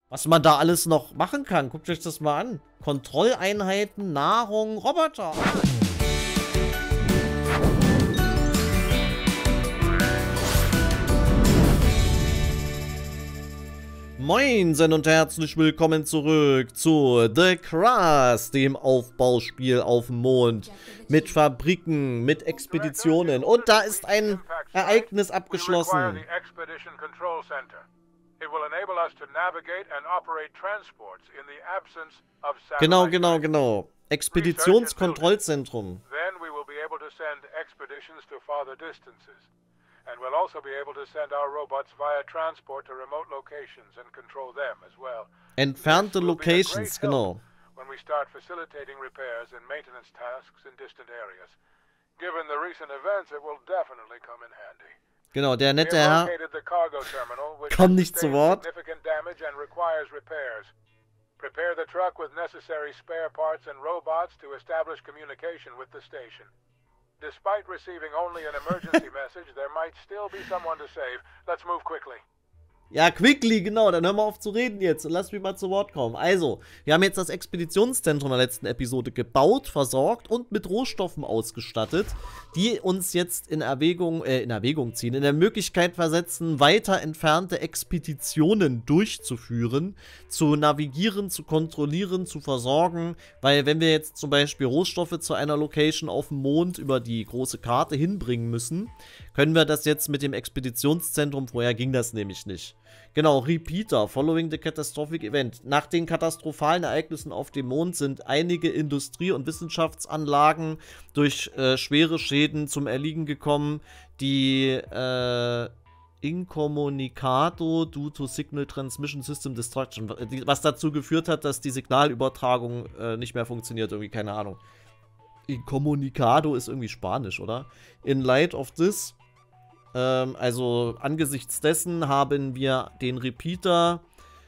Was man da alles noch machen kann. Guckt euch das mal an. Kontrolleinheiten, Nahrung, Roboter. Moinsen und herzlich willkommen zurück zu The Crust, dem Aufbauspiel auf dem Mond. Mit Fabriken, mit Expeditionen. Und da ist ein Ereignis abgeschlossen. Genau. Expeditionskontrollzentrum. And we'll also be able to send our robots via transport to remote locations and control them as well. Entfernte Locations, genau. When we start facilitating repairs and maintenance tasks in distant areas. Given the recent events, it will definitely come in handy. Genau, der nette Herr kommt nicht zu Wort. Prepare the truck with necessary spare parts and robots to establish communication with the station. Despite receiving only an emergency message, there might still be someone to save. Let's move quickly. Ja, quickly, genau. Dann hören wir auf zu reden jetzt und lass mich mal zu Wort kommen. Also, wir haben jetzt das Expeditionszentrum in der letzten Episode gebaut, versorgt und mit Rohstoffen ausgestattet, die uns jetzt in Erwägung ziehen, in der Möglichkeit versetzen, weiter entfernte Expeditionen durchzuführen, zu navigieren, zu kontrollieren, zu versorgen, weil wenn wir jetzt zum Beispiel Rohstoffe zu einer Location auf dem Mond über die große Karte hinbringen müssen, können wir das jetzt mit dem Expeditionszentrum, vorher ging das nämlich nicht. Genau, Repeater, following the catastrophic event. Nach den katastrophalen Ereignissen auf dem Mond sind einige Industrie- und Wissenschaftsanlagen durch schwere Schäden zum Erliegen gekommen, die Incommunicado due to Signal Transmission System Destruction, was dazu geführt hat, dass die Signalübertragung nicht mehr funktioniert, irgendwie, keine Ahnung. Incommunicado ist irgendwie Spanisch, oder? In light of this, also angesichts dessen haben wir den Repeater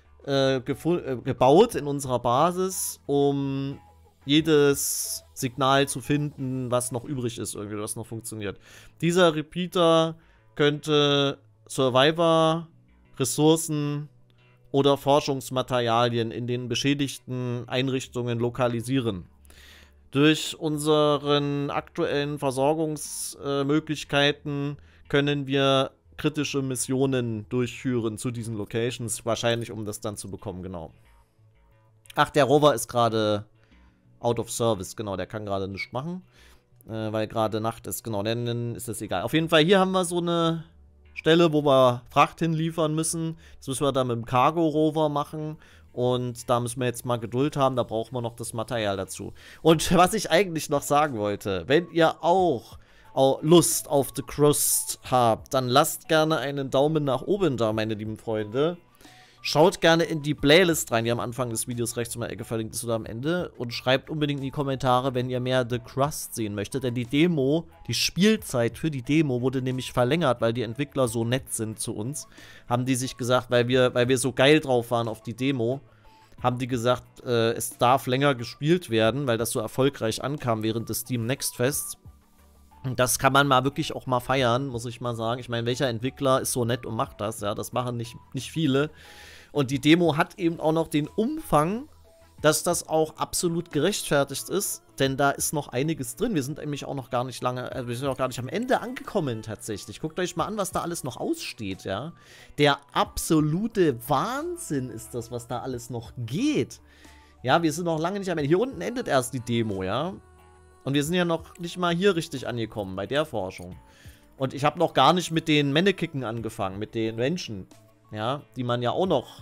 gebaut in unserer Basis, um jedes Signal zu finden, was noch übrig ist, irgendwie, was noch funktioniert. Dieser Repeater könnte Survivor, Ressourcen oder Forschungsmaterialien in den beschädigten Einrichtungen lokalisieren. Durch unseren aktuellen Versorgungsmöglichkeiten können wir kritische Missionen durchführen zu diesen Locations, wahrscheinlich um das dann zu bekommen, genau. Ach, der Rover ist gerade out of service, genau, der kann gerade nichts machen, weil gerade Nacht ist, genau, dann ist das egal. Auf jeden Fall, hier haben wir so eine Stelle, wo wir Fracht hinliefern müssen. Das müssen wir dann mit dem Cargo-Rover machen. Und da müssen wir jetzt mal Geduld haben, da brauchen wir noch das Material dazu. Und was ich eigentlich noch sagen wollte, wenn ihr auch Lust auf The Crust habt, dann lasst gerne einen Daumen nach oben da, meine lieben Freunde. Schaut gerne in die Playlist rein, die am Anfang des Videos rechts in der Ecke verlinkt ist oder am Ende. Und schreibt unbedingt in die Kommentare, wenn ihr mehr The Crust sehen möchtet. Denn die Demo, die Spielzeit für die Demo wurde nämlich verlängert, weil die Entwickler so nett sind zu uns. Haben die sich gesagt, weil wir so geil drauf waren auf die Demo, haben die gesagt, es darf länger gespielt werden, weil das so erfolgreich ankam während des Steam Next Fests. Und das kann man mal wirklich auch mal feiern, muss ich mal sagen. Ich meine, welcher Entwickler ist so nett und macht das? Ja, das machen nicht viele. Und die Demo hat eben auch noch den Umfang, dass das auch absolut gerechtfertigt ist, denn da ist noch einiges drin. Wir sind nämlich auch noch gar nicht lange, wir sind auch gar nicht am Ende angekommen tatsächlich. Guckt euch mal an, was da alles noch aussteht, ja. Der absolute Wahnsinn ist das, was da alles noch geht. Ja, wir sind noch lange nicht am Ende. Hier unten endet erst die Demo, ja. Und wir sind ja noch nicht mal hier richtig angekommen bei der Forschung. Und ich habe noch gar nicht mit den Mannekicken angefangen, mit den Menschen, ja, die man ja auch noch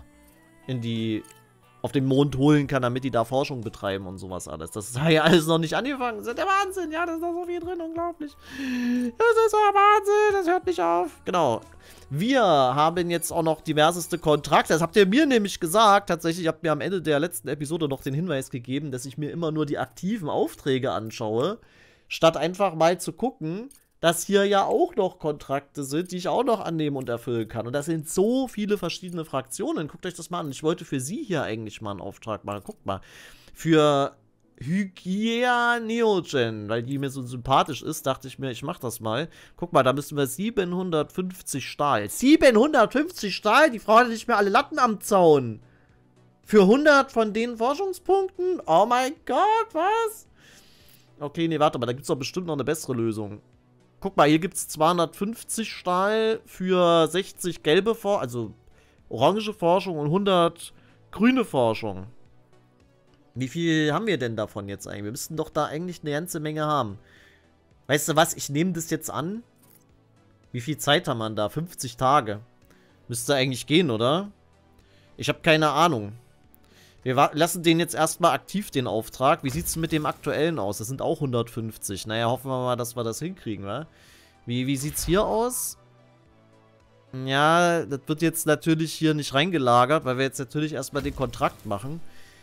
auf den Mond holen kann, damit die da Forschung betreiben und sowas alles. Das ist ja alles noch nicht angefangen. Das ist der Wahnsinn, ja, da ist noch so viel drin, unglaublich. Das ist der Wahnsinn, das hört nicht auf. Genau. Wir haben jetzt auch noch diverseste Kontrakte. Das habt ihr mir nämlich gesagt. Tatsächlich habt ihr mir am Ende der letzten Episode noch den Hinweis gegeben, dass ich mir immer nur die aktiven Aufträge anschaue, statt einfach mal zu gucken, dass hier ja auch noch Kontrakte sind, die ich auch noch annehmen und erfüllen kann. Und das sind so viele verschiedene Fraktionen. Guckt euch das mal an. Ich wollte für sie hier eigentlich mal einen Auftrag machen. Guckt mal. Für Hygiea Neogen, weil die mir so sympathisch ist, dachte ich mir, ich mach das mal. Guck mal, da müssen wir 750 Stahl. 750 Stahl? Die Frau hat nicht mehr alle Latten am Zaun. Für 100 von den Forschungspunkten? Oh mein Gott, was? Okay, nee, warte mal, da gibt es doch bestimmt noch eine bessere Lösung. Guck mal, hier gibt es 250 Stahl für 60 gelbe Forschung, also orange Forschung und 100 grüne Forschung. Wie viel haben wir denn davon jetzt eigentlich? Wir müssten doch da eigentlich eine ganze Menge haben. Weißt du was, ich nehme das jetzt an. Wie viel Zeit haben wir da? 50 Tage. Müsste eigentlich gehen, oder? Ich habe keine Ahnung. Wir lassen den jetzt erstmal aktiv, den Auftrag. Wie sieht es mit dem aktuellen aus? Das sind auch 150. Naja, hoffen wir mal, dass wir das hinkriegen, wa? Wie sieht es hier aus? Ja, das wird jetzt natürlich hier nicht reingelagert, weil wir jetzt natürlich erstmal den Kontrakt machen.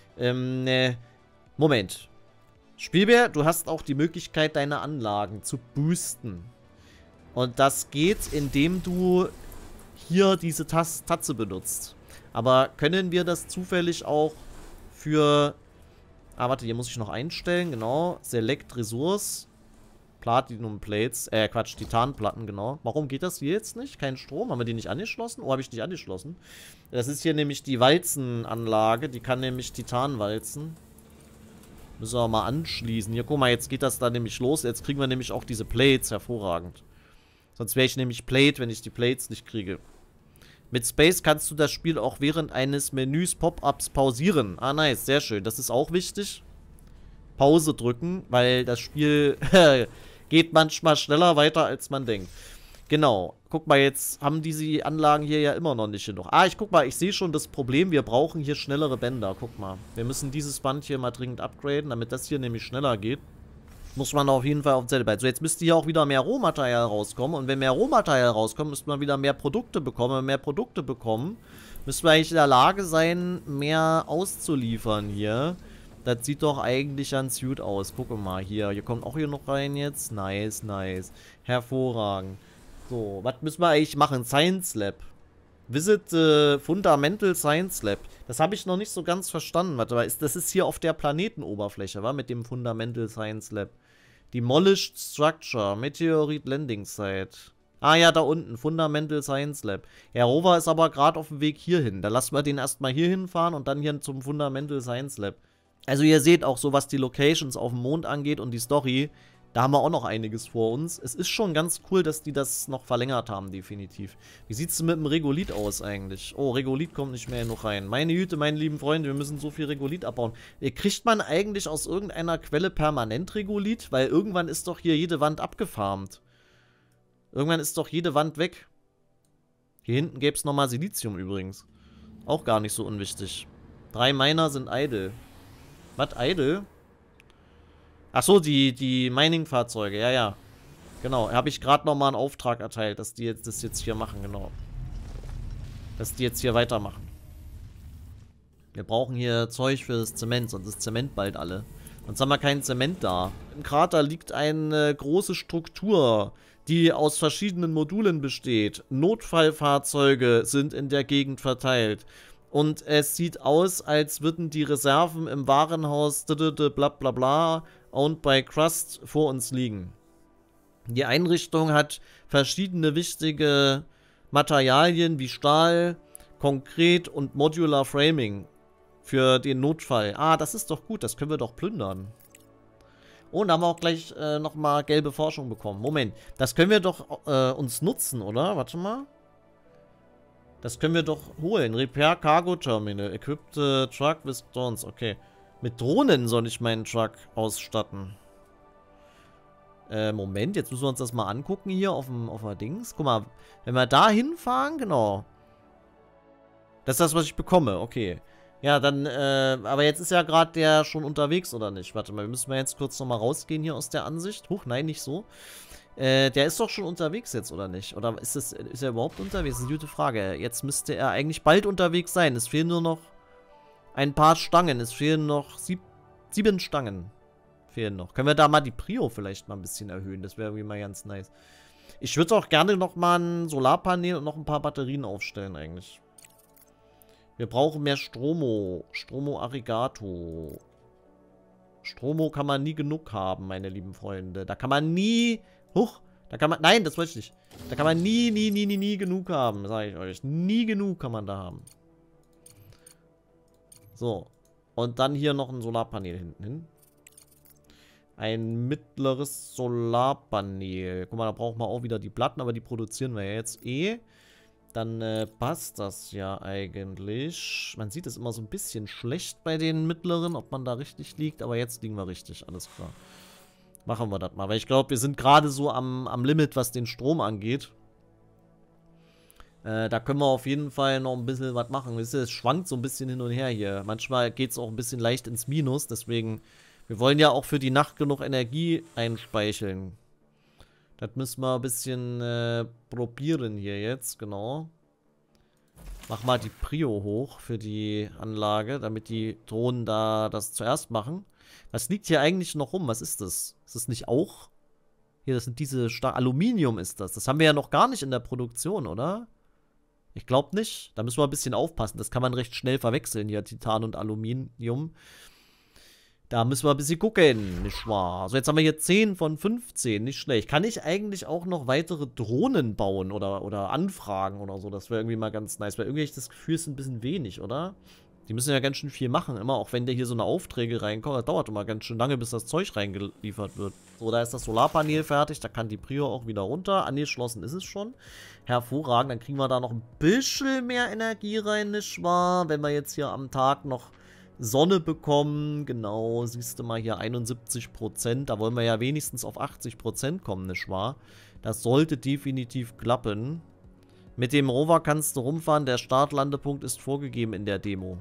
Moment. Spielbär, du hast auch die Möglichkeit, deine Anlagen zu boosten. Und das geht, indem du hier diese Tatze benutzt. Aber können wir das zufällig auch für... Ah, warte, hier muss ich noch einstellen, genau. Select Resource. Platinum Plates. Quatsch, Titanplatten, genau. Warum geht das hier jetzt nicht? Kein Strom? Haben wir die nicht angeschlossen? Oh, habe ich nicht angeschlossen. Das ist hier nämlich die Walzenanlage. Die kann nämlich Titan walzen. Müssen wir mal anschließen. Hier, guck mal, jetzt geht das da nämlich los. Jetzt kriegen wir nämlich auch diese Plates. Hervorragend. Sonst wäre ich nämlich Plate, wenn ich die Plates nicht kriege. Mit Space kannst du das Spiel auch während eines Menüs Pop-Ups pausieren. Ah, nice. Sehr schön. Das ist auch wichtig. Pause drücken, weil das Spiel geht manchmal schneller weiter, als man denkt. Genau. Guck mal, jetzt haben diese Anlagen hier ja immer noch nicht genug. Ah, guck mal, ich sehe schon das Problem. Wir brauchen hier schnellere Bänder. Guck mal. Wir müssen dieses Band hier mal dringend upgraden, damit das hier nämlich schneller geht. Muss man auf jeden Fall auf Zettel. So, jetzt müsste hier auch wieder mehr Rohmaterial rauskommen. Und wenn mehr Rohmaterial rauskommt, müsste man wieder mehr Produkte bekommen. Wenn wir mehr Produkte bekommen, müssen wir eigentlich in der Lage sein, mehr auszuliefern hier. Das sieht doch eigentlich ganz gut aus. Guck mal, hier kommt auch hier noch rein jetzt. Nice, nice. Hervorragend. So, was müssen wir eigentlich machen? Science Lab. Visit Fundamental Science Lab. Das habe ich noch nicht so ganz verstanden. Warte mal, das ist hier auf der Planetenoberfläche, wa? Mit dem Fundamental Science Lab. Demolished Structure. Meteorite Landing Site. Ah ja, da unten. Fundamental Science Lab. Der Rover ist aber gerade auf dem Weg hierhin. Da lassen wir den erstmal hier hinfahren und dann hier zum Fundamental Science Lab. Also ihr seht auch so, was die Locations auf dem Mond angeht und die Story. Da haben wir auch noch einiges vor uns. Es ist schon ganz cool, dass die das noch verlängert haben, definitiv. Wie sieht es mit dem Regolith aus eigentlich? Oh, Regolith kommt nicht mehr noch rein. Meine Güte, meine lieben Freunde, wir müssen so viel Regolith abbauen. Kriegt man eigentlich aus irgendeiner Quelle permanent Regolith? Weil irgendwann ist doch hier jede Wand abgefarmt. Irgendwann ist doch jede Wand weg. Hier hinten gäbe es nochmal Silizium übrigens. Auch gar nicht so unwichtig. 3 Miner sind idle. Was, idle? Achso, die Mining-Fahrzeuge, ja, ja. Genau, habe ich gerade nochmal einen Auftrag erteilt, dass die das jetzt hier machen, genau. Dass die jetzt hier weitermachen. Wir brauchen hier Zeug für das Zement, sonst ist Zement bald alle. Sonst haben wir keinen Zement da. Im Krater liegt eine große Struktur, die aus verschiedenen Modulen besteht. Notfallfahrzeuge sind in der Gegend verteilt. Und es sieht aus, als würden die Reserven im Warenhaus bla bla bla owned by Crust vor uns liegen. Die Einrichtung hat verschiedene wichtige Materialien wie Stahl, Konkret und Modular Framing für den Notfall. Ah, das ist doch gut, das können wir doch plündern. Oh, da haben wir auch gleich nochmal gelbe Forschung bekommen. Moment, das können wir doch uns nutzen, oder? Warte mal. Das können wir doch holen. Repair Cargo Terminal. Equipped Truck with Drones. Okay. Mit Drohnen soll ich meinen Truck ausstatten. Moment, jetzt müssen wir uns das mal angucken hier auf der Dings. Guck mal, wenn wir da hinfahren, genau. Das ist das, was ich bekomme. Okay. Ja, dann, aber jetzt ist ja gerade der schon unterwegs, oder nicht? Warte mal, wir müssen jetzt kurz nochmal rausgehen hier aus der Ansicht. Huch, nein, nicht so. Der ist doch schon unterwegs jetzt, oder nicht? Oder ist er überhaupt unterwegs? Das ist eine gute Frage. Jetzt müsste er eigentlich bald unterwegs sein. Es fehlen nur noch ein paar Stangen. Es fehlen noch 7 Stangen. Fehlen noch. Können wir da mal die Prio vielleicht mal ein bisschen erhöhen? Das wäre irgendwie mal ganz nice. Ich würde auch gerne noch mal ein Solarpanel und noch ein paar Batterien aufstellen eigentlich. Wir brauchen mehr Stromo. Stromo Arigato. Stromo kann man nie genug haben, meine lieben Freunde. Da kann man nie... Huch, da kann man... Nein, das wollte ich nicht. Da kann man nie genug haben, sage ich euch. Nie genug kann man da haben. So. Und dann hier noch ein Solarpanel hinten hin. Ein mittleres Solarpanel. Guck mal, da brauchen wir auch wieder die Platten, aber die produzieren wir ja jetzt eh. Dann passt das ja eigentlich. Man sieht es immer so ein bisschen schlecht bei den mittleren, ob man da richtig liegt. Aber jetzt liegen wir richtig, alles klar. Machen wir das mal, weil ich glaube, wir sind gerade so am Limit, was den Strom angeht. Da können wir auf jeden Fall noch ein bisschen was machen. Es schwankt so ein bisschen hin und her hier. Manchmal geht es auch ein bisschen leicht ins Minus. Deswegen, wir wollen ja auch für die Nacht genug Energie einspeicheln. Das müssen wir ein bisschen probieren hier jetzt, genau. Mach mal die Prio hoch für die Anlage, damit die Drohnen da das zuerst machen. Was liegt hier eigentlich noch rum? Was ist das? Ist das nicht auch? Hier, das sind diese Aluminium ist das. Das haben wir ja noch gar nicht in der Produktion, oder? Ich glaube nicht. Da müssen wir ein bisschen aufpassen. Das kann man recht schnell verwechseln, hier Titan und Aluminium. Da müssen wir ein bisschen gucken, nicht wahr? So, jetzt haben wir hier 10 von 15, nicht schlecht. Kann ich eigentlich auch noch weitere Drohnen bauen oder anfragen oder so? Das wäre irgendwie mal ganz nice, weil irgendwie habe ich das Gefühl, es ist ein bisschen wenig, oder? Die müssen ja ganz schön viel machen, immer, auch wenn der hier so eine Aufträge reinkommt. Das dauert immer ganz schön lange, bis das Zeug reingeliefert wird. So, da ist das Solarpanel fertig, da kann die Prio auch wieder runter. Angeschlossen ist es schon. Hervorragend, dann kriegen wir da noch ein bisschen mehr Energie rein, nicht wahr? Wenn wir jetzt hier am Tag noch Sonne bekommen, genau, siehst du mal hier 71%, da wollen wir ja wenigstens auf 80% kommen, nicht wahr? Das sollte definitiv klappen. Mit dem Rover kannst du rumfahren, der Startlandepunkt ist vorgegeben in der Demo.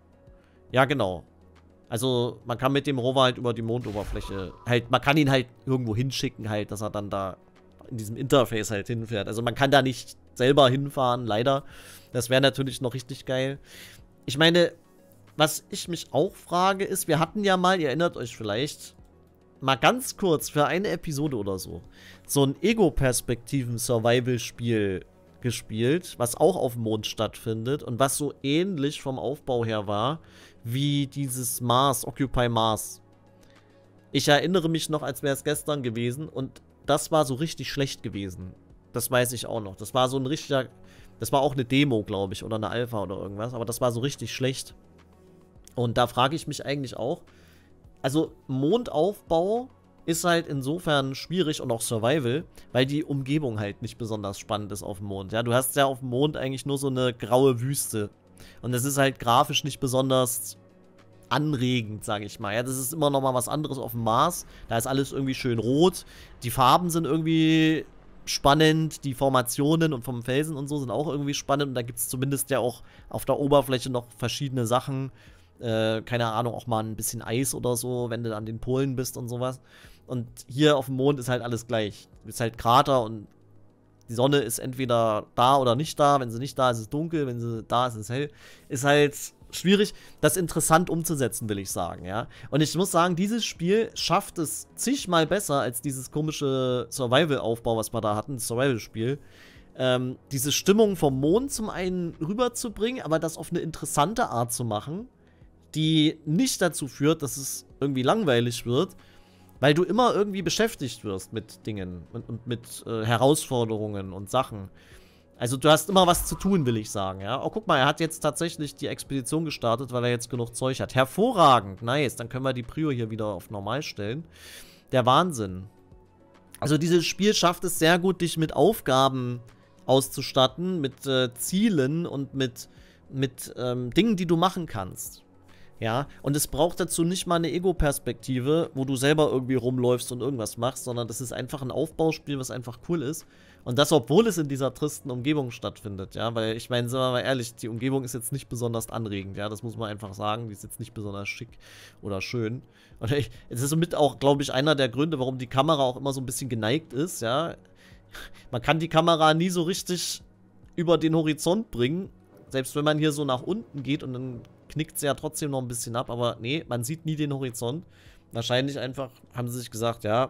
Ja, genau. Also, man kann mit dem Rover halt über die Mondoberfläche, halt, man kann ihn halt irgendwo hinschicken halt, dass er dann da in diesem Interface halt hinfährt. Also, man kann da nicht selber hinfahren, leider. Das wäre natürlich noch richtig geil. Ich meine, was ich mich auch frage, ist, wir hatten ja mal, ihr erinnert euch vielleicht, mal ganz kurz für eine Episode oder so, so ein Ego-Perspektiven-Survival-Spiel gespielt, was auch auf dem Mond stattfindet und was so ähnlich vom Aufbau her war, wie dieses Mars, Occupy Mars. Ich erinnere mich noch, als wäre es gestern gewesen und das war so richtig schlecht gewesen. Das weiß ich auch noch. Das war so ein richtiger, das war auch eine Demo, glaube ich, oder eine Alpha oder irgendwas, aber das war so richtig schlecht. Und da frage ich mich eigentlich auch, also Mondaufbau ist halt insofern schwierig und auch Survival, weil die Umgebung halt nicht besonders spannend ist auf dem Mond. Ja, du hast ja auf dem Mond eigentlich nur so eine graue Wüste. Und das ist halt grafisch nicht besonders anregend, sage ich mal. Ja, das ist immer noch mal was anderes auf dem Mars. Da ist alles irgendwie schön rot. Die Farben sind irgendwie spannend. Die Formationen und vom Felsen und so sind auch irgendwie spannend. Und da gibt es zumindest ja auch auf der Oberfläche noch verschiedene Sachen. Keine Ahnung, auch mal ein bisschen Eis oder so, wenn du an den Polen bist und sowas. Und hier auf dem Mond ist halt alles gleich. Es ist halt Krater und die Sonne ist entweder da oder nicht da. Wenn sie nicht da ist, ist es dunkel. Wenn sie da ist, ist es hell. Ist halt schwierig, das interessant umzusetzen, will ich sagen, ja. Und ich muss sagen, dieses Spiel schafft es zigmal besser als dieses komische Survival-Aufbau, was wir da hatten, das Survival-Spiel. Diese Stimmung vom Mond zum einen rüberzubringen, aber das auf eine interessante Art zu machen, die nicht dazu führt, dass es irgendwie langweilig wird, weil du immer irgendwie beschäftigt wirst mit Dingen und mit Herausforderungen und Sachen. Also du hast immer was zu tun, will ich sagen, ja. Oh, guck mal, er hat jetzt tatsächlich die Expedition gestartet, weil er jetzt genug Zeug hat. Hervorragend, nice. Dann können wir die Prio hier wieder auf normal stellen. Der Wahnsinn. Also dieses Spiel schafft es sehr gut, dich mit Aufgaben auszustatten, mit Zielen und mit Dingen, die du machen kannst. Ja, und es braucht dazu nicht mal eine Ego-Perspektive, wo du selber irgendwie rumläufst und irgendwas machst, sondern das ist einfach ein Aufbauspiel, was einfach cool ist. Und das, obwohl es in dieser tristen Umgebung stattfindet, ja, weil ich meine, sind wir mal ehrlich, die Umgebung ist jetzt nicht besonders anregend, ja, das muss man einfach sagen, die ist jetzt nicht besonders schick oder schön. Und es ist somit auch, glaube ich, einer der Gründe, warum die Kamera auch immer so ein bisschen geneigt ist, ja. Man kann die Kamera nie so richtig über den Horizont bringen, selbst wenn man hier so nach unten geht und dann knickt sie ja trotzdem noch ein bisschen ab, aber nee, man sieht nie den Horizont. Wahrscheinlich einfach haben sie sich gesagt, ja,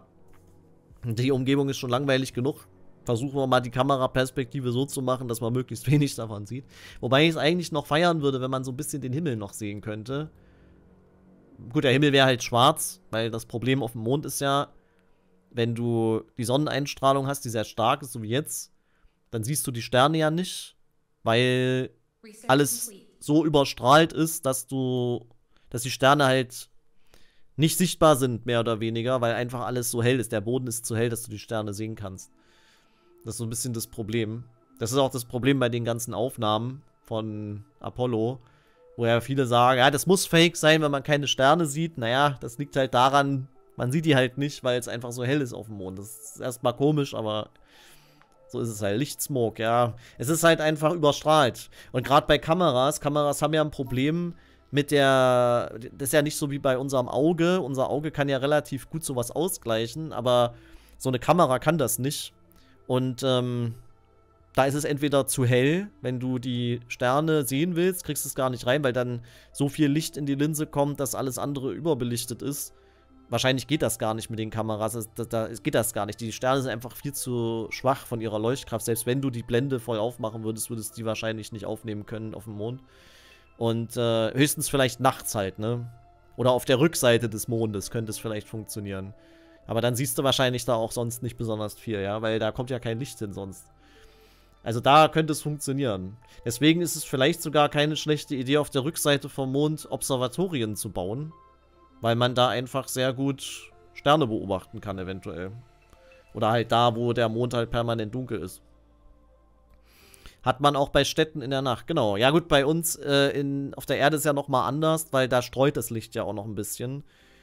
die Umgebung ist schon langweilig genug. Versuchen wir mal die Kameraperspektive so zu machen, dass man möglichst wenig davon sieht. Wobei ich es eigentlich noch feiern würde, wenn man so ein bisschen den Himmel noch sehen könnte. Gut, der Himmel wäre halt schwarz, weil das Problem auf dem Mond ist ja, wenn du die Sonneneinstrahlung hast, die sehr stark ist, so wie jetzt, dann siehst du die Sterne ja nicht, weil alles so überstrahlt ist, dass die Sterne halt nicht sichtbar sind, mehr oder weniger, weil einfach alles so hell ist. Der Boden ist zu hell, dass du die Sterne sehen kannst. Das ist so ein bisschen das Problem. Das ist auch das Problem bei den ganzen Aufnahmen von Apollo, wo ja viele sagen, ja, das muss fake sein, wenn man keine Sterne sieht. Naja, das liegt halt daran, man sieht die halt nicht, weil es einfach so hell ist auf dem Mond. Das ist erstmal komisch, aber so ist es halt. Lichtsmog, ja. Es ist halt einfach überstrahlt. Und gerade bei Kameras haben ja ein Problem mit das ist ja nicht so wie bei unserem Auge. Unser Auge kann ja relativ gut sowas ausgleichen, aber so eine Kamera kann das nicht. Und da ist es entweder zu hell, wenn du die Sterne sehen willst, kriegst du es gar nicht rein, weil dann so viel Licht in die Linse kommt, dass alles andere überbelichtet ist. Wahrscheinlich geht das gar nicht mit den Kameras, da geht das gar nicht. Die Sterne sind einfach viel zu schwach von ihrer Leuchtkraft. Selbst wenn du die Blende voll aufmachen würdest, würdest du die wahrscheinlich nicht aufnehmen können auf dem Mond. Und höchstens vielleicht nachts halt, ne? Oder auf der Rückseite des Mondes könnte es vielleicht funktionieren. Aber dann siehst du wahrscheinlich da auch sonst nicht besonders viel, ja? Weil da kommt ja kein Licht hin sonst. Also da könnte es funktionieren. Deswegen ist es vielleicht sogar keine schlechte Idee, auf der Rückseite vom Mond Observatorien zu bauen. Weil man da einfach sehr gut Sterne beobachten kann, eventuell. Oder halt da, wo der Mond halt permanent dunkel ist. Hat man auch bei Städten in der Nacht, genau. Ja gut, bei uns auf der Erde ist ja nochmal anders, weil da streut das Licht ja auch noch ein bisschen.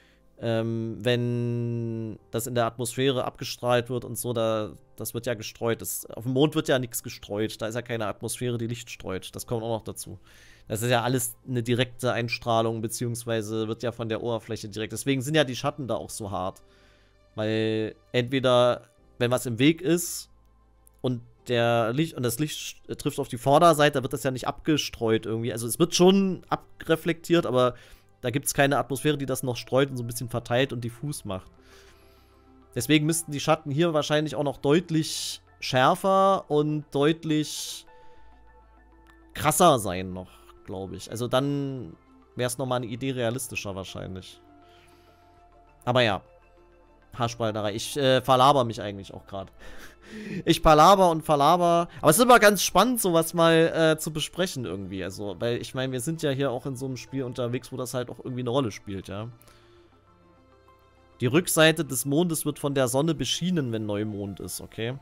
Wenn das in der Atmosphäre abgestrahlt wird und so, das wird ja gestreut. Auf dem Mond wird ja nichts gestreut. Da ist ja keine Atmosphäre, die Licht streut. Das kommt auch noch dazu. Das ist ja alles eine direkte Einstrahlung, beziehungsweise wird ja von der Oberfläche direkt. Deswegen sind ja die Schatten da auch so hart. Weil entweder, wenn was im Weg ist und das Licht trifft auf die Vorderseite, da wird das ja nicht abgestreut irgendwie. Also es wird schon abreflektiert, aber da gibt es keine Atmosphäre, die das noch streut und so ein bisschen verteilt und diffus macht. Deswegen müssten die Schatten hier wahrscheinlich auch noch deutlich schärfer und deutlich krasser sein noch, glaube ich. Also dann wäre es nochmal eine Idee realistischer wahrscheinlich. Aber ja, Haarspalterei. Ich verlaber mich eigentlich auch gerade. Ich palaber und verlaber. Aber es ist immer ganz spannend, sowas mal zu besprechen irgendwie. Also, weil ich meine, wir sind ja hier auch in so einem Spiel unterwegs, wo das halt auch irgendwie eine Rolle spielt, ja. Die Rückseite des Mondes wird von der Sonne beschienen, wenn Neumond ist, okay?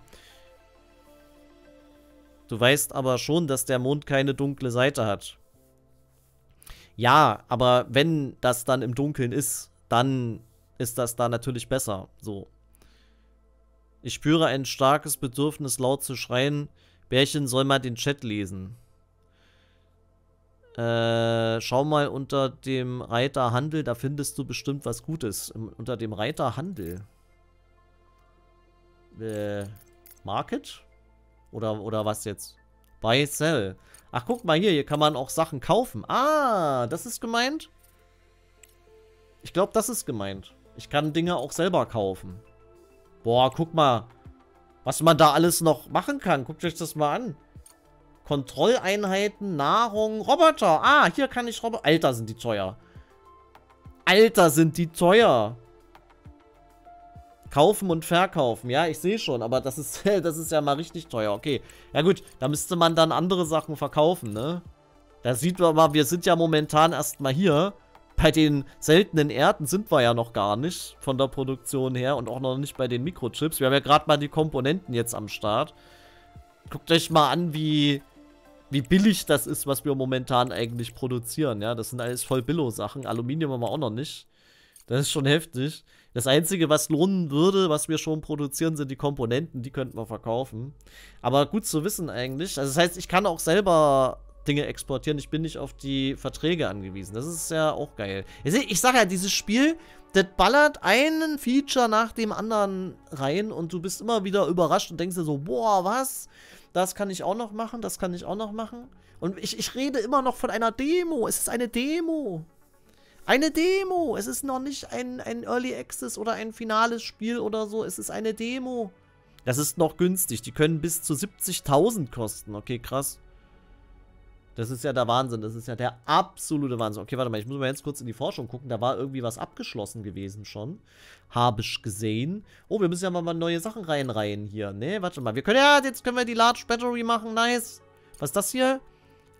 Du weißt aber schon, dass der Mond keine dunkle Seite hat. Ja, aber wenn das dann im Dunkeln ist, dann ist das da natürlich besser, so. Ich spüre ein starkes Bedürfnis, laut zu schreien. Bärchen soll mal den Chat lesen. Schau mal unter dem Reiter Handel, da findest du bestimmt was Gutes. Unter dem Reiter Handel. Market? Oder was jetzt? Buy, sell. Ach, guck mal hier kann man auch Sachen kaufen. Ah, das ist gemeint? Ich glaube, das ist gemeint. Ich kann Dinge auch selber kaufen. Boah, guck mal, was man da alles noch machen kann. Guckt euch das mal an. Kontrolleinheiten, Nahrung, Roboter. Ah, hier kann ich Roboter... Alter, sind die teuer. Alter, sind die teuer. Kaufen und verkaufen. Ja, ich sehe schon, aber das ist ja mal richtig teuer. Okay, ja gut, da müsste man dann andere Sachen verkaufen, ne? Da sieht man mal, wir sind ja momentan erstmal hier. Bei den seltenen Erden sind wir ja noch gar nicht von der Produktion her und auch noch nicht bei den Mikrochips. Wir haben ja gerade mal die Komponenten jetzt am Start. Guckt euch mal an, wie billig das ist, was wir momentan eigentlich produzieren. Ja, das sind alles voll Billo-Sachen. Aluminium haben wir auch noch nicht. Das ist schon heftig. Das Einzige, was lohnen würde, was wir schon produzieren, sind die Komponenten. Die könnten wir verkaufen. Aber gut zu wissen eigentlich. Also das heißt, ich kann auch selber Dinge exportieren. Ich bin nicht auf die Verträge angewiesen. Das ist ja auch geil. Ich sag ja, dieses Spiel, das ballert einen Feature nach dem anderen rein und du bist immer wieder überrascht und denkst dir so, boah, was? Das kann ich auch noch machen, das kann ich auch noch machen. Und ich rede immer noch von einer Demo. Es ist eine Demo. Eine Demo. Es ist noch nicht ein Early Access oder ein finales Spiel oder so. Es ist eine Demo. Das ist noch günstig. Die können bis zu 70.000 kosten. Okay, krass. Das ist ja der Wahnsinn. Das ist ja der absolute Wahnsinn. Okay, warte mal. Ich muss mal jetzt kurz in die Forschung gucken. Da war irgendwie was abgeschlossen gewesen schon. Habe ich gesehen. Oh, wir müssen ja mal neue Sachen reinreihen hier. Ne, warte mal. Jetzt können wir die Large Battery machen. Nice. Was ist das hier?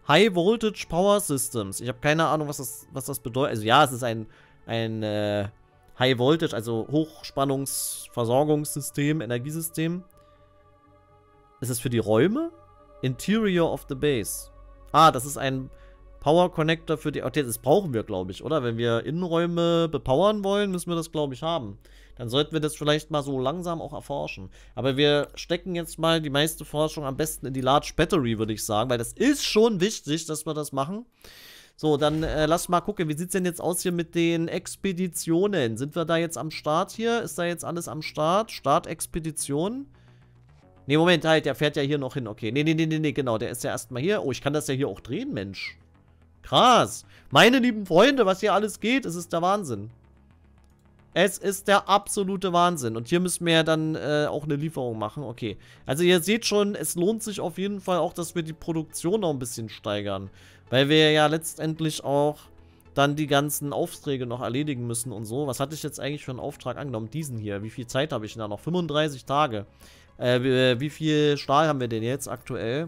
High Voltage Power Systems. Ich habe keine Ahnung, was das bedeutet. Also ja, es ist ein High Voltage, also Hochspannungsversorgungssystem, Energiesystem. Ist es für die Räume? Interior of the Base. Ah, das ist ein Power Connector für die... Okay, das brauchen wir, glaube ich, oder? Wenn wir Innenräume bepowern wollen, müssen wir das, glaube ich, haben. Dann sollten wir das vielleicht mal so langsam auch erforschen. Aber wir stecken jetzt mal die meiste Forschung am besten in die Large Battery, würde ich sagen. Weil das ist schon wichtig, dass wir das machen. So, dann lass mal gucken. Wie sieht es denn jetzt aus hier mit den Expeditionen? Sind wir da jetzt am Start hier? Ist da jetzt alles am Start? Start-Expedition? Ne, Moment, halt, der fährt ja hier noch hin. Okay, nee, genau, der ist ja erstmal hier. Oh, ich kann das ja hier auch drehen, Mensch. Krass. Meine lieben Freunde, was hier alles geht, es ist der Wahnsinn. Es ist der absolute Wahnsinn. Und hier müssen wir ja dann auch eine Lieferung machen. Okay. Also ihr seht schon, es lohnt sich auf jeden Fall auch, dass wir die Produktion noch ein bisschen steigern. Weil wir ja letztendlich auch dann die ganzen Aufträge noch erledigen müssen und so. Was hatte ich jetzt eigentlich für einen Auftrag angenommen? Diesen hier. Wie viel Zeit habe ich denn da noch? 35 Tage. Wie viel Stahl haben wir denn jetzt aktuell?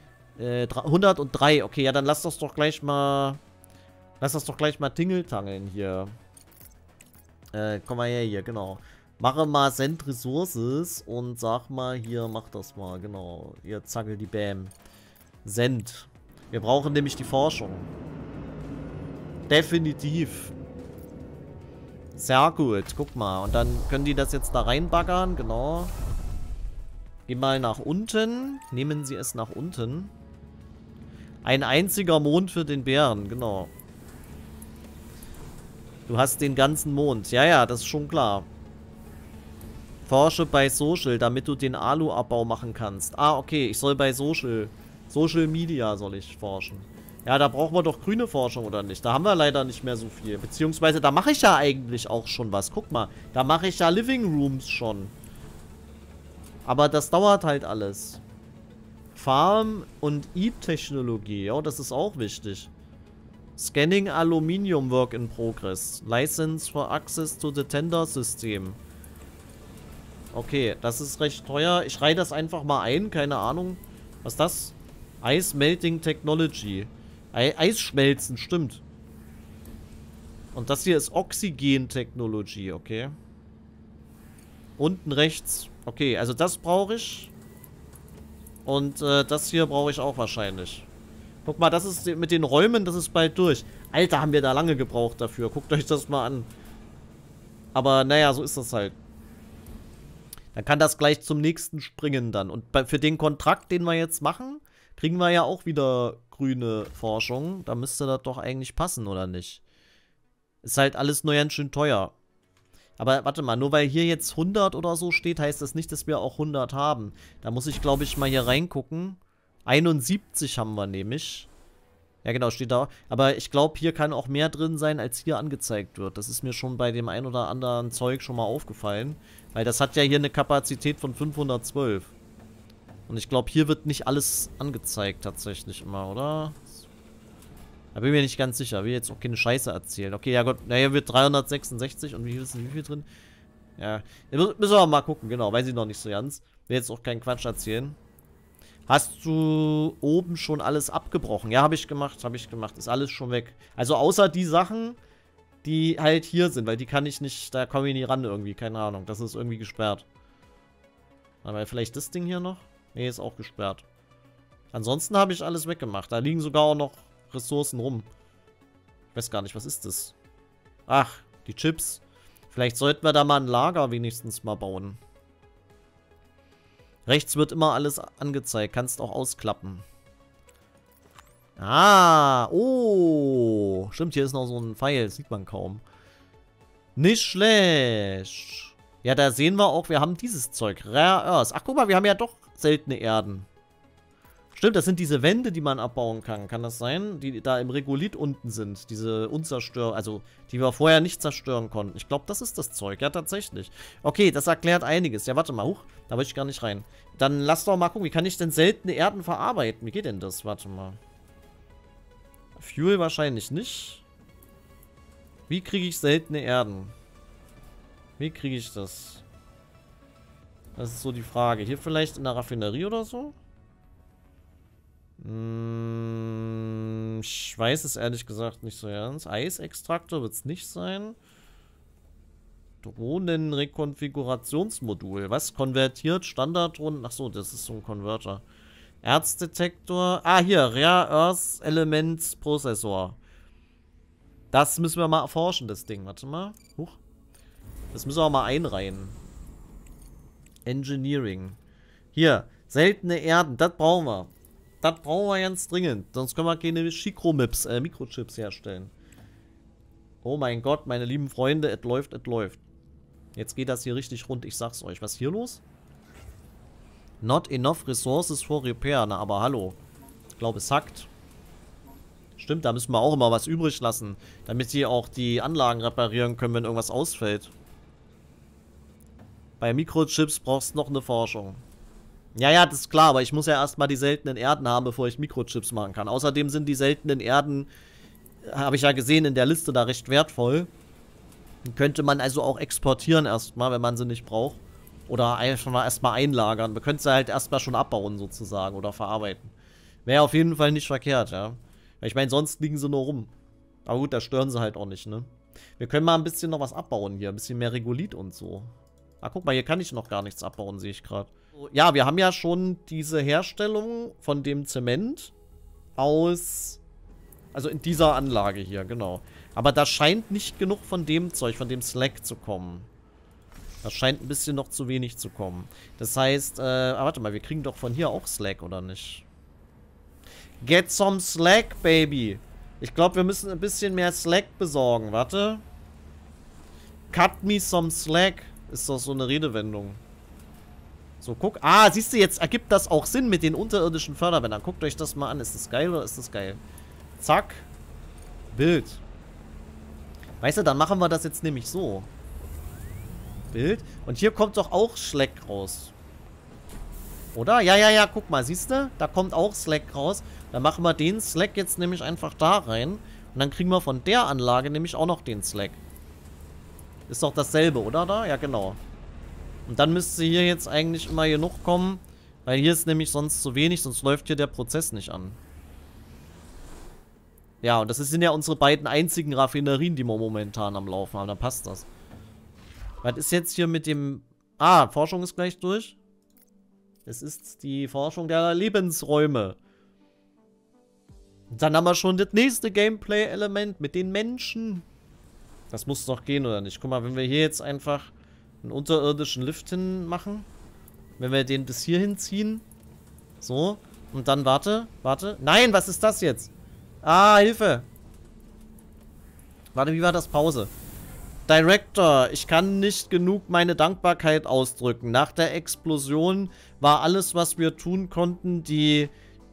103. Okay, ja, dann lass das doch gleich mal... Lass das doch gleich mal tingeltangeln hier. Komm mal her hier, genau. Mache mal Send Resources und sag mal hier, mach das mal, genau. Ihr zackelt die Bam. Send. Wir brauchen nämlich die Forschung. Definitiv. Sehr gut, guck mal. Und dann können die das jetzt da reinbaggern, genau. Geh mal nach unten. Nehmen Sie es nach unten. Ein einziger Mond für den Bären, genau. Du hast den ganzen Mond. Ja, ja, das ist schon klar. Forsche bei Social, damit du den Alu-Abbau machen kannst. Ah, okay, ich soll bei Social Media soll ich forschen. Ja, da brauchen wir doch grüne Forschung, oder nicht? Da haben wir leider nicht mehr so viel. Beziehungsweise, da mache ich ja eigentlich auch schon was. Guck mal, da mache ich ja Living Rooms schon. Aber das dauert halt alles. Farm- und Eat-Technologie. Ja, das ist auch wichtig. Scanning Aluminium Work in Progress. License for Access to the Tender System. Okay, das ist recht teuer. Ich reihe das einfach mal ein. Keine Ahnung. Was ist das? Ice Melting Technology. Eisschmelzen, stimmt. Und das hier ist Oxygen-Technologie, okay. Unten rechts. Okay, also das brauche ich. Und das hier brauche ich auch wahrscheinlich. Guck mal, das ist mit den Räumen, das ist bald durch. Alter, haben wir da lange gebraucht dafür. Guckt euch das mal an. Aber naja, so ist das halt. Dann kann das gleich zum nächsten springen dann. Und für den Kontrakt, den wir jetzt machen, kriegen wir ja auch wieder grüne Forschung. Da müsste das doch eigentlich passen, oder nicht? Ist halt alles nur ganz schön teuer. Aber warte mal, nur weil hier jetzt 100 oder so steht, heißt das nicht, dass wir auch 100 haben. Da muss ich, glaube ich, mal hier reingucken. 71 haben wir nämlich. Ja, genau, steht da. Aber ich glaube, hier kann auch mehr drin sein, als hier angezeigt wird. Das ist mir schon bei dem ein oder anderen Zeug schon mal aufgefallen. Weil das hat ja hier eine Kapazität von 512. Und ich glaube, hier wird nicht alles angezeigt tatsächlich immer, oder? Da bin ich mir nicht ganz sicher. Will jetzt auch keine Scheiße erzählen. Okay, ja Gott. Naja, wird 366. Und wie viel drin? Ja, müssen wir mal gucken. Genau, weiß ich noch nicht so ganz. Will jetzt auch keinen Quatsch erzählen. Hast du oben schon alles abgebrochen? Ja, habe ich gemacht, Ist alles schon weg. Also außer die Sachen, die halt hier sind, weil die kann ich nicht, da komme ich nie ran irgendwie, keine Ahnung. Das ist irgendwie gesperrt. Aber vielleicht das Ding hier noch? Nee, ist auch gesperrt. Ansonsten habe ich alles weggemacht. Da liegen sogar auch noch Ressourcen rum. Ich weiß gar nicht, was ist das? Ach, die Chips. Vielleicht sollten wir da mal ein Lager wenigstens mal bauen. Rechts wird immer alles angezeigt. Kannst auch ausklappen. Ah, oh. Stimmt, hier ist noch so ein Pfeil. Das sieht man kaum. Nicht schlecht. Ja, da sehen wir auch, wir haben dieses Zeug. Rare Earth. Ach, guck mal, wir haben ja doch seltene Erden. Stimmt, das sind diese Wände, die man abbauen kann. Kann das sein? Die da im Regolith unten sind. Diese unzerstörbar, also die wir vorher nicht zerstören konnten. Ich glaube, das ist das Zeug. Ja, tatsächlich. Okay, das erklärt einiges. Ja, warte mal. Huch, da wollte ich gar nicht rein. Dann lass doch mal gucken, wie kann ich denn seltene Erden verarbeiten? Wie geht denn das? Warte mal. Fuel wahrscheinlich nicht. Wie kriege ich seltene Erden? Wie kriege ich das? Das ist so die Frage. Hier vielleicht in der Raffinerie oder so? Ich weiß es ehrlich gesagt nicht so ganz. Eisextraktor wird es nicht sein. Drohnenrekonfigurationsmodul. Was? Konvertiert Standarddrohnen? Achso, das ist so ein Konverter. Erzdetektor. Ah, hier. Rare Earth Element Prozessor. Das müssen wir mal erforschen, das Ding. Warte mal. Huch. Das müssen wir auch mal einreihen. Engineering. Hier. Seltene Erden. Das brauchen wir. Das brauchen wir ganz dringend. Sonst können wir keine Mikrochips herstellen. Oh mein Gott, meine lieben Freunde. Es läuft, es läuft. Jetzt geht das hier richtig rund. Ich sag's euch. Was ist hier los? Not enough resources for repair. Na, aber hallo. Ich glaube, es hackt. Stimmt, da müssen wir auch immer was übrig lassen. Damit die auch die Anlagen reparieren können, wenn irgendwas ausfällt. Bei Mikrochips brauchst du noch eine Forschung. Ja, das ist klar, aber ich muss ja erstmal die seltenen Erden haben, bevor ich Mikrochips machen kann. Außerdem sind die seltenen Erden, habe ich ja gesehen, in der Liste da recht wertvoll. Die könnte man also auch exportieren erstmal, wenn man sie nicht braucht. Oder einfach erstmal einlagern. Wir können sie halt erstmal schon abbauen sozusagen oder verarbeiten. Wäre auf jeden Fall nicht verkehrt, ja. Weil ich meine, sonst liegen sie nur rum. Aber gut, da stören sie halt auch nicht, ne. Wir können mal ein bisschen noch was abbauen hier. Ein bisschen mehr Regolith und so. Ah, guck mal, hier kann ich noch gar nichts abbauen, sehe ich gerade. Ja, wir haben ja schon diese Herstellung von dem Zement aus... Also in dieser Anlage hier, genau. Aber da scheint nicht genug von dem Zeug, von dem Slack zu kommen. Das scheint ein bisschen noch zu wenig zu kommen. Das heißt, warte mal, wir kriegen doch von hier auch Slack, oder nicht? Get some Slack, baby. Ich glaube, wir müssen ein bisschen mehr Slack besorgen. Warte. Cut me some Slack. Ist doch so eine Redewendung. So, guck. Ah, siehst du, jetzt ergibt das auch Sinn mit den unterirdischen Förderbändern. Guckt euch das mal an. Ist das geil oder ist das geil? Zack. Bild. Weißt du, dann machen wir das jetzt nämlich so. Bild. Und hier kommt doch auch Slack raus. Oder? Ja, guck mal, siehst du? Da kommt auch Slack raus. Dann machen wir den Slack jetzt nämlich einfach da rein. Und dann kriegen wir von der Anlage nämlich auch noch den Slack. Ist doch dasselbe, oder da? Ja, genau. Und dann müsste hier jetzt eigentlich immer genug kommen. Weil hier ist nämlich sonst zu wenig, sonst läuft hier der Prozess nicht an. Ja, und das sind ja unsere beiden einzigen Raffinerien, die wir momentan am Laufen haben. Dann passt das. Was ist jetzt hier mit dem... Ah, Forschung ist gleich durch. Es ist die Forschung der Lebensräume. Und dann haben wir schon das nächste Gameplay-Element mit den Menschen. Das muss doch gehen, oder nicht? Guck mal, wenn wir hier jetzt einfach einen unterirdischen Lift hin machen. Wenn wir den bis hierhin ziehen. So. Und dann, warte. Nein, was ist das jetzt? Ah, Hilfe. Warte, wie war das? Pause. Director, ich kann nicht genug meine Dankbarkeit ausdrücken. Nach der Explosion war alles, was wir tun konnten, die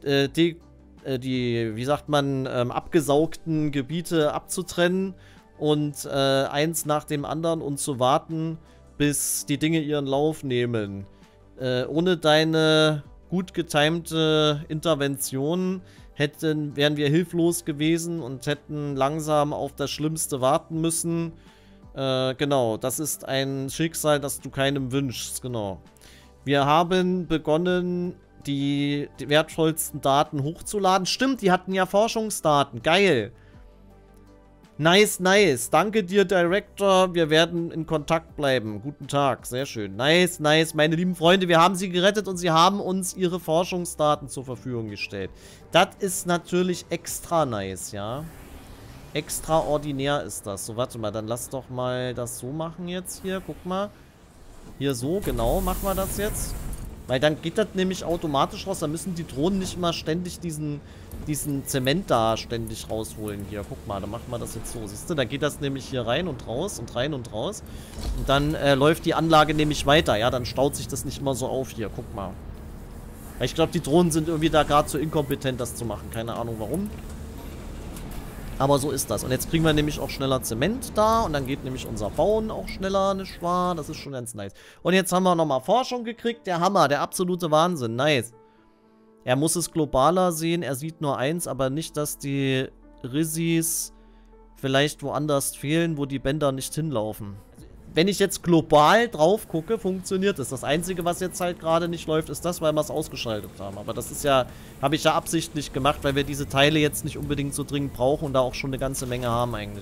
wie sagt man, abgesaugten Gebiete abzutrennen und eins nach dem anderen und zu warten, bis die Dinge ihren Lauf nehmen. Ohne deine gut getimte Intervention wären wir hilflos gewesen und hätten langsam auf das Schlimmste warten müssen. Genau, das ist ein Schicksal, das du keinem wünschst, genau. Wir haben begonnen, die wertvollsten Daten hochzuladen. Stimmt, die hatten ja Forschungsdaten. Geil. Nice, nice. Danke dir, Director. Wir werden in Kontakt bleiben. Guten Tag. Sehr schön. Nice, nice. Meine lieben Freunde, wir haben sie gerettet und sie haben uns ihre Forschungsdaten zur Verfügung gestellt. Das ist natürlich extra nice, ja. Extraordinär ist das. So, warte mal, dann lass doch mal das so machen jetzt hier. Guck mal. Hier so, genau, machen wir das jetzt. Weil dann geht das nämlich automatisch raus. Dann müssen die Drohnen nicht immer ständig diesen Zement da ständig rausholen. Hier, guck mal, dann machen wir das jetzt so. Siehst du, da geht das nämlich hier rein und raus und rein und raus. Und dann läuft die Anlage nämlich weiter. Ja, dann staut sich das nicht immer so auf hier. Guck mal. Weil ich glaube, die Drohnen sind irgendwie da gerade zu inkompetent, das zu machen. Keine Ahnung warum. Aber so ist das. Und jetzt kriegen wir nämlich auch schneller Zement da. Und dann geht nämlich unser Bauen auch schneller, nicht wahr? Das ist schon ganz nice. Und jetzt haben wir nochmal Forschung gekriegt. Der Hammer, der absolute Wahnsinn. Nice. Er muss es globaler sehen. Er sieht nur eins, aber nicht, dass die Rissis vielleicht woanders fehlen, wo die Bänder nicht hinlaufen. wenn ich jetzt global drauf gucke, funktioniert es. Das Einzige, was jetzt halt gerade nicht läuft, ist das, weil wir es ausgeschaltet haben. Aber das ist ja, habe ich ja absichtlich gemacht, weil wir diese Teile jetzt nicht unbedingt so dringend brauchen und da auch schon eine ganze Menge haben eigentlich.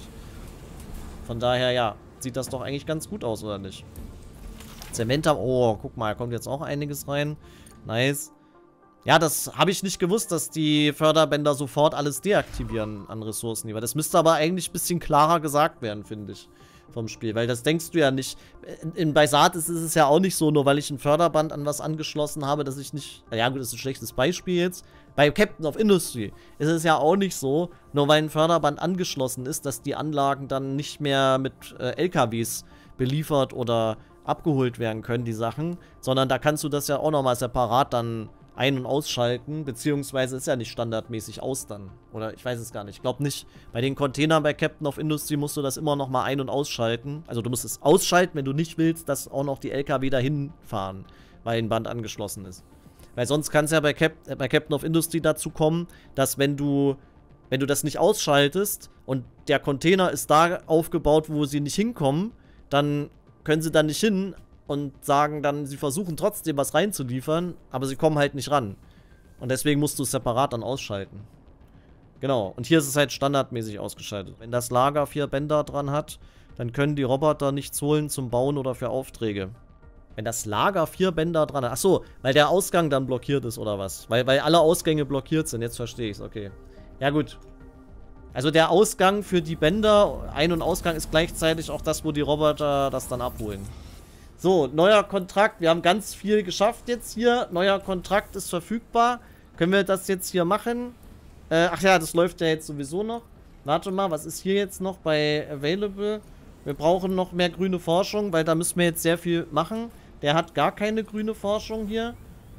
Von daher, ja, sieht das doch eigentlich ganz gut aus, oder nicht? Zement, oh, guck mal, da kommt jetzt auch einiges rein. Nice. Ja, das habe ich nicht gewusst, dass die Förderbänder sofort alles deaktivieren an Ressourcen. Das müsste aber eigentlich ein bisschen klarer gesagt werden, finde ich, vom Spiel. Weil das denkst du ja nicht. Bei Saat ist es ja auch nicht so, nur weil ich ein Förderband an was angeschlossen habe, dass ich nicht... Ja gut, das ist ein schlechtes Beispiel jetzt. Bei Captain of Industry ist es ja auch nicht so, nur weil ein Förderband angeschlossen ist, dass die Anlagen dann nicht mehr mit LKWs beliefert oder abgeholt werden können, die Sachen. Sondern da kannst du das ja auch nochmal separat dann ein- und ausschalten, beziehungsweise ist ja nicht standardmäßig aus dann. Oder ich weiß es gar nicht. Ich glaube nicht. Bei den Containern bei Captain of Industry musst du das immer nochmal ein- und ausschalten. Also du musst es ausschalten, wenn du nicht willst, dass auch noch die LKW dahin fahren, weil ein Band angeschlossen ist. Weil sonst kann es ja bei Captain of Industry dazu kommen, dass wenn du das nicht ausschaltest und der Container ist da aufgebaut, wo sie nicht hinkommen, dann können sie da nicht hin und sagen dann, sie versuchen trotzdem was reinzuliefern, aber sie kommen halt nicht ran. Und deswegen musst du es separat dann ausschalten. Genau, und hier ist es halt standardmäßig ausgeschaltet. Wenn das Lager 4 Bänder dran hat, dann können die Roboter nichts holen zum Bauen oder für Aufträge. Wenn das Lager 4 Bänder dran hat. Achso, weil der Ausgang dann blockiert ist oder was? Weil alle Ausgänge blockiert sind. Jetzt verstehe ich es, okay. Ja gut. Also der Ausgang für die Bänder, Ein- und Ausgang, ist gleichzeitig auch das, wo die Roboter das dann abholen. So, neuer Kontrakt. Wir haben ganz viel geschafft jetzt hier. Neuer Kontrakt ist verfügbar. Können wir das jetzt hier machen? Ach ja, das läuft ja jetzt sowieso noch. Warte mal, was ist hier jetzt noch bei Available? Wir brauchen noch mehr grüne Forschung, weil da müssen wir jetzt sehr viel machen. Der hat gar keine grüne Forschung hier.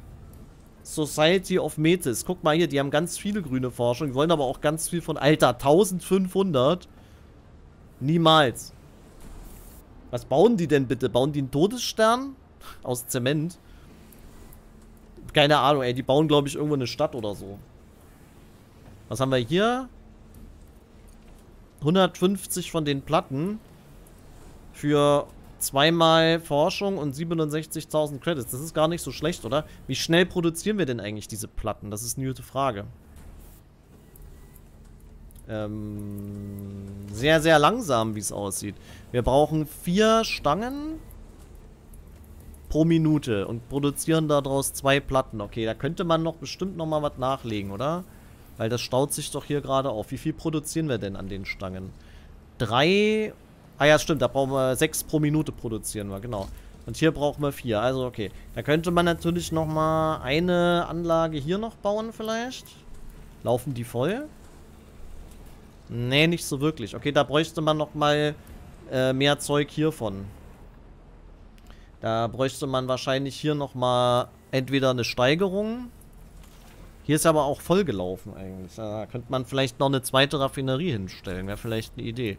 Society of Metis. Guck mal hier, die haben ganz viele grüne Forschung. Die wollen aber auch ganz viel von... Alter, 1500? Niemals. Was bauen die denn bitte? Bauen die einen Todesstern? Aus Zement? Keine Ahnung, ey. Die bauen, glaube ich, irgendwo eine Stadt oder so. Was haben wir hier? 150 von den Platten. Für... zweimal Forschung und 67.000 Credits. Das ist gar nicht so schlecht, oder? Wie schnell produzieren wir denn eigentlich diese Platten? Das ist eine gute Frage. Sehr, sehr langsam, wie es aussieht. Wir brauchen 4 Stangen pro Minute und produzieren daraus 2 Platten. Okay, da könnte man noch bestimmt noch mal was nachlegen, oder? Weil das staut sich doch hier gerade auf. Wie viel produzieren wir denn an den Stangen? 3... Ah ja, stimmt, da brauchen wir 6 pro Minute produzieren wir, genau. Und hier brauchen wir 4, also okay. Da könnte man natürlich nochmal eine Anlage hier noch bauen vielleicht. Laufen die voll? Nee, nicht so wirklich. Okay, da bräuchte man nochmal mehr Zeug hiervon. Da bräuchte man wahrscheinlich hier nochmal entweder eine Steigerung. Hier ist aber auch voll gelaufen eigentlich. Da könnte man vielleicht noch eine zweite Raffinerie hinstellen. Wäre vielleicht eine Idee.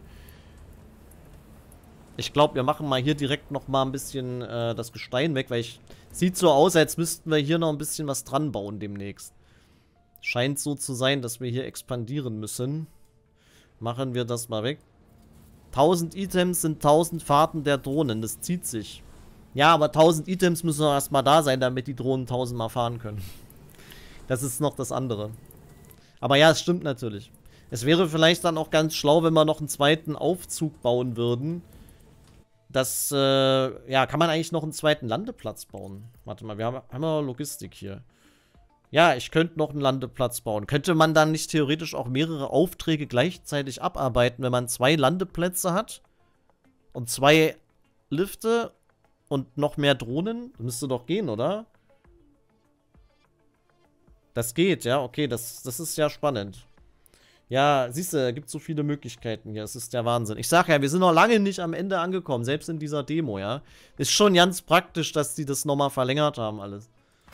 Ich glaube, wir machen mal hier direkt noch mal ein bisschen das Gestein weg, weil sieht so aus, als müssten wir hier noch ein bisschen was dran bauen demnächst. Scheint so zu sein, dass wir hier expandieren müssen. Machen wir das mal weg. 1000 Items sind 1000 Fahrten der Drohnen. Das zieht sich. Ja, aber 1000 Items müssen noch erstmal da sein, damit die Drohnen 1000 Mal fahren können. Das ist noch das andere. Aber ja, es stimmt natürlich. Es wäre vielleicht dann auch ganz schlau, wenn wir noch einen zweiten Aufzug bauen würden. Das, ja, kann man eigentlich noch einen zweiten Landeplatz bauen? Warte mal, wir haben ja Logistik hier. Ja, ich könnte noch einen Landeplatz bauen. Könnte man dann nicht theoretisch auch mehrere Aufträge gleichzeitig abarbeiten, wenn man 2 Landeplätze hat? Und 2 Lifte und noch mehr Drohnen? Das müsste doch gehen, oder? Das geht, ja, okay, das ist ja spannend. Ja, siehst du, gibt so viele Möglichkeiten hier. Es ist der Wahnsinn. Ich sag ja, wir sind noch lange nicht am Ende angekommen, selbst in dieser Demo, ja. Ist schon ganz praktisch, dass die das nochmal verlängert haben, alles.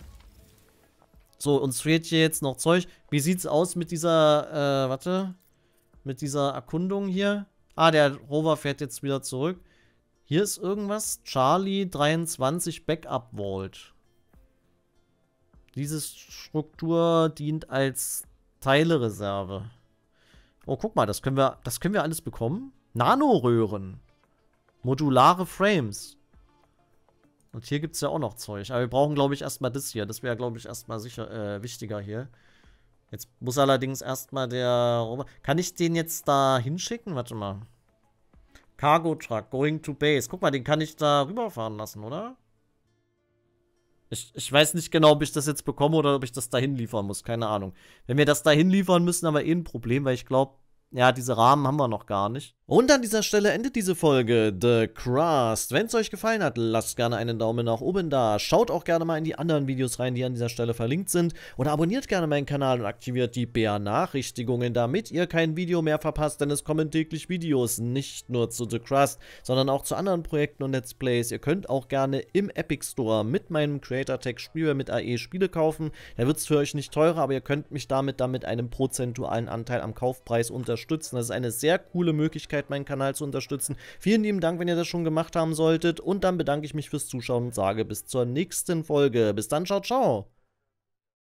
So, uns fehlt hier jetzt noch Zeug. Wie sieht's aus mit dieser, warte. Mit dieser Erkundung hier? Ah, der Rover fährt jetzt wieder zurück. Hier ist irgendwas. Charlie 23 Backup Vault. Diese Struktur dient als Teilereserve. Oh, guck mal, das können wir alles bekommen. Nanoröhren. Modulare Frames. Und hier gibt es ja auch noch Zeug. Aber wir brauchen, glaube ich, erstmal das hier. Das wäre, glaube ich, erstmal sicher wichtiger hier. Jetzt muss allerdings erstmal der... Kann ich den jetzt da hinschicken? Warte mal. Cargo Truck, going to base. Guck mal, den kann ich da rüberfahren lassen, oder? Ich weiß nicht genau, ob ich das jetzt bekomme oder ob ich das dahin liefern muss. Keine Ahnung. Wenn wir das dahin liefern müssen, haben wir eh ein Problem, weil ich glaube, ja, diese Rahmen haben wir noch gar nicht. Und an dieser Stelle endet diese Folge The Crust. Wenn es euch gefallen hat, lasst gerne einen Daumen nach oben da. Schaut auch gerne mal in die anderen Videos rein, die an dieser Stelle verlinkt sind. Oder abonniert gerne meinen Kanal und aktiviert die Benachrichtigungen, damit ihr kein Video mehr verpasst, denn es kommen täglich Videos, nicht nur zu The Crust, sondern auch zu anderen Projekten und Let's Plays. Ihr könnt auch gerne im Epic Store mit meinem Creator-Tag Spiele mit AE Spiele kaufen. Da wird es für euch nicht teurer, aber ihr könnt mich damit einem prozentualen Anteil am Kaufpreis unterstützen. Das ist eine sehr coole Möglichkeit, meinen Kanal zu unterstützen. Vielen lieben Dank, wenn ihr das schon gemacht haben solltet. Und dann bedanke ich mich fürs Zuschauen und sage bis zur nächsten Folge. Bis dann, ciao, ciao.